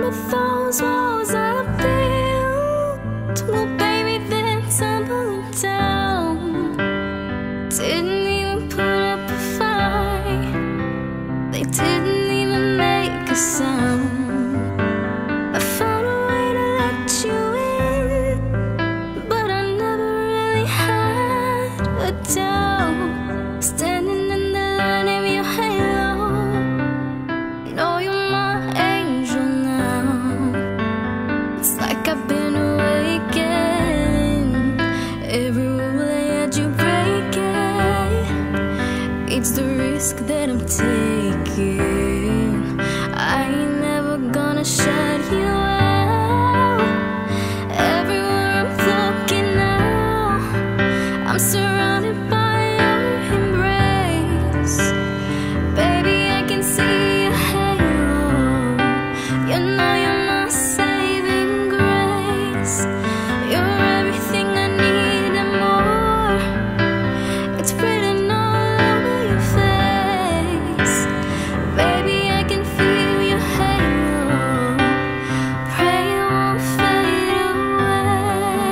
remember those walls I built. Well, baby, they're tumbling down. Didn't even put up a fight. They didn't even make a sound. I found a way to let you in, but I never really had a doubt. Standing in the light of your halo, know you're my angel now. It's like I've been awakened. Every rule I had you breaking, it's the risk that I'm taking. I ain't never gonna shut you out. Everywhere I'm looking now, I'm surrounded by your embrace. Baby, I can see your halo. You know you're my saving grace. You're everything I need and more. It's written all over your face. Baby, I can feel your halo. Pray it won't fade away.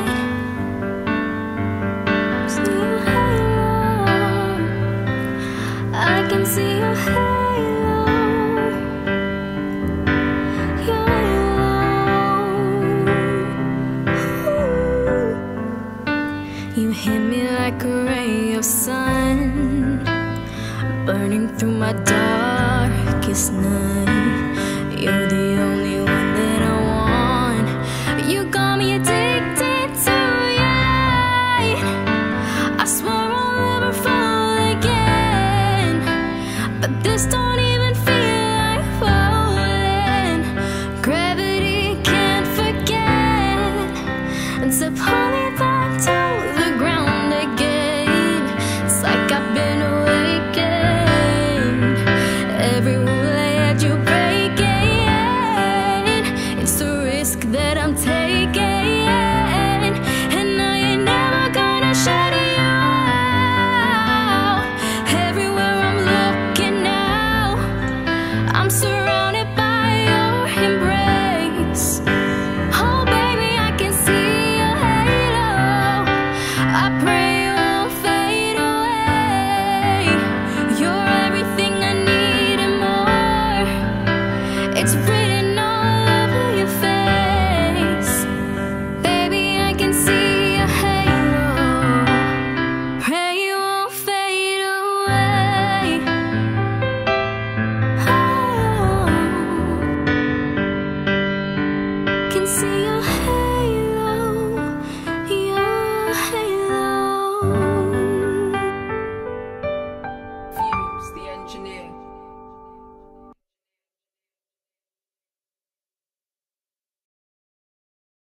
See your halo. I can see your halo. Your halo. You hit me like a ray of sun, burning through my darkest night. You're the only one that I want. You got me addicted to your light. I swore I'll never fall again, but this don't even feel like falling. Gravity can't forget to pull me back to the ground again. It's like I've been awakened. Every rule I had you breaking, it's the risk that I'm taking. And I ain't never gonna shut you out. Everywhere I'm looking now, I'm surrounded by your embrace. Oh baby, I can see your halo. I pray it won't fade away. You're everything I need and more. It's written all over your face. Baby, I can see your halo. Pray it won't fade away. Oh, can see your halo. Your halo. Fuse, the engineer.